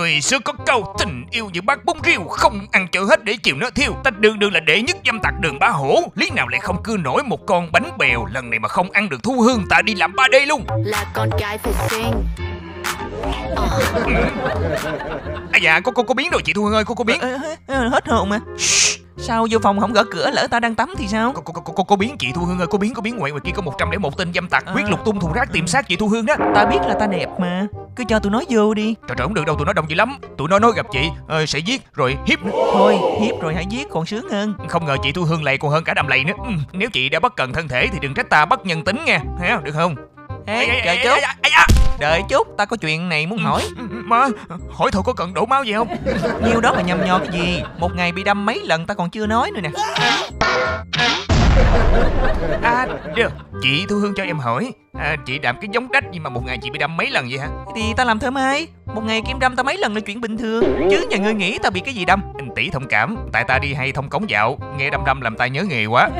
Người xưa có câu tình yêu như bát bún riêu, không ăn chợ hết để chiều nó thiêu. Ta đường là đệ nhất dâm tặc Đường Bá Hổ, lý nào lại không cưa nổi một con bánh bèo. Lần này mà không ăn được Thu Hương, ta đi làm 3D luôn. Là con gái phải xinh. À dạ, cô biến rồi chị Thu Hương ơi, cô biến. Hết hồn mà. Sao vô phòng không gõ cửa, lỡ ta đang tắm thì sao? Cô biến chị Thu Hương ơi, cô biến ngoài kia có 101 tên dâm tặc quyết lục tung thùng rác tìm xác chị Thu Hương đó. Ta biết là ta đẹp mà, cứ cho tụi nó vô đi. Trời không được đâu, tụi nó đông dữ lắm. Tụi nó nói gặp chị sẽ giết rồi hiếp nữa. Thôi hiếp rồi hãy giết còn sướng hơn. Không ngờ chị Thu Hương lầy còn hơn cả đầm lầy nữa. Nếu chị đã bất cần thân thể thì đừng trách ta bất nhân tính nha, được không? Ê, chờ chút. Đợi chút, ta có chuyện này muốn hỏi. Mà hỏi thôi, có cần đổ máu gì không? Nhiêu đó mà nhầm nhò cái gì? Một ngày bị đâm mấy lần ta còn chưa nói nữa nè. Được. Chị Thu Hương cho em hỏi, chị làm cái giống cách gì mà một ngày chị bị đâm mấy lần vậy hả? Thì ta làm thợ may, một ngày kim đâm ta mấy lần là chuyện bình thường. Chứ nhà ngươi nghĩ ta bị cái gì đâm? Anh tỷ thông cảm, tại ta đi hay thông cống dạo, nghe đâm làm ta nhớ nghề quá.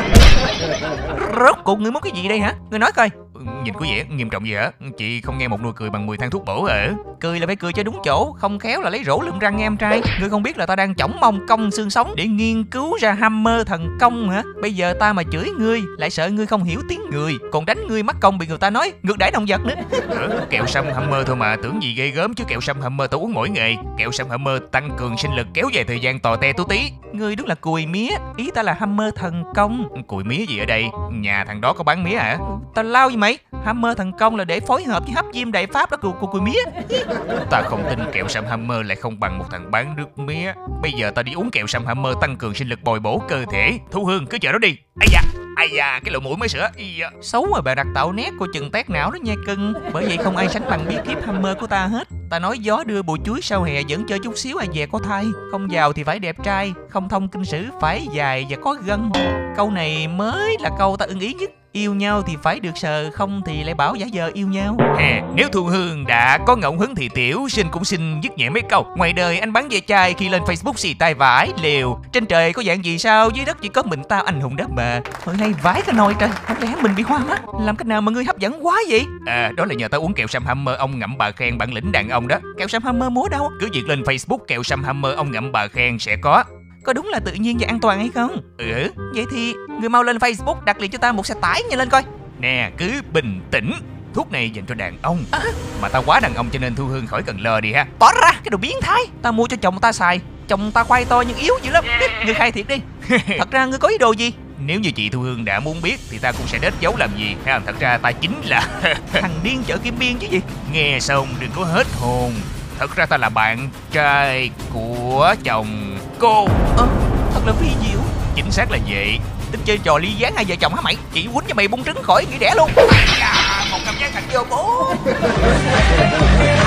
Rốt cuộc ngươi muốn cái gì đây hả? Ngươi nói coi. Nhìn có vẻ nghiêm trọng gì hả? Chị không nghe một nụ cười bằng 10 thang thuốc bổ hả? Cười là phải cười cho đúng chỗ, không khéo là lấy rổ lượm răng nghe em trai. Ngươi không biết là ta đang chỏng mông cong xương sống để nghiên cứu ra hammer thần công hả? Bây giờ ta mà chửi ngươi lại sợ ngươi không hiểu tiếng người, còn đánh ngươi mắc công bị người ta nói ngược đãi động vật nữa. Kẹo sâm hammer thôi mà, tưởng gì ghê gớm chứ. Kẹo sâm hammer tao uống mỗi ngày. Kẹo sâm hammer tăng cường sinh lực, kéo dài thời gian tò te tú tí. Ngươi đúng là cùi mía, ý ta là hammer thần công. Cùi mía gì ở đây? Nhà thằng đó có bán mía hả? Tao lao gì mày? Hammer thần công là để phối hợp với hấp diêm đại pháp đó, cùi mía. Ta không tin kẹo sâm hammer lại không bằng một thằng bán nước mía. Bây giờ ta đi uống kẹo sâm hammer tăng cường sinh lực bồi bổ cơ thể. Thu Hương cứ chờ đó đi. Ai da, cái lỗ mũi mới sữa. Xấu mà bà đặt tạo nét cô chừng tét não đó nha cưng. Bởi vậy không ai sánh bằng bí kíp hammer của ta hết. Ta nói gió đưa bùi chuối sau hè vẫn chơi chút xíu ai dè có thai. Không giàu thì phải đẹp trai, không thông kinh sử phải dài và có gân. Câu này mới là câu ta ưng ý nhất. Yêu nhau thì phải được sờ, không thì lại bảo giả vờ yêu nhau. Nếu Thu Hương đã có ngẫu hứng thì Tiểu Sinh cũng xin dứt nhẹ mấy câu. Ngoài đời anh bán ve chai, khi lên Facebook xì tai vải liều. Trên trời có dạng gì sao, dưới đất chỉ có mình tao anh hùng đó mà. Thôi hay vãi cái nồi trời, không lẽ mình bị hoa mắt? Làm cách nào mà ngươi hấp dẫn quá vậy? Đó là nhờ tao uống kẹo sâm hammer ông ngậm bà khen bản lĩnh đàn ông đó. Kẹo sâm hammer múa đâu? Cứ việc lên Facebook kẹo sâm hammer ông ngậm bà khen sẽ có. Có đúng là tự nhiên và an toàn hay không? Vậy thì người mau lên Facebook đặt liền cho ta một xe tải nhanh lên coi. Nè, cứ bình tĩnh. Thuốc này dành cho đàn ông. Mà tao quá đàn ông cho nên Thu Hương khỏi cần lờ đi ha. Bỏ ra cái đồ biến thái. Ta mua cho chồng ta xài. Chồng ta khoai to nhưng yếu dữ lắm. Ngươi khai thiệt đi. Thật ra ngươi có ý đồ gì? Nếu như chị Thu Hương đã muốn biết thì ta cũng sẽ đết giấu làm gì. Thật ra ta chính là thằng điên chợ Kim Biên chứ gì. Nghe xong đừng có hết hồn. Thật ra ta là bạn trai của chồng cô. Thật là phi diệu. Chính xác là vậy. Tính chơi trò ly gián hai vợ chồng hả mày? Chị quýnh cho mày bung trứng khỏi nghỉ đẻ luôn. Một cảm giác thành vô bố.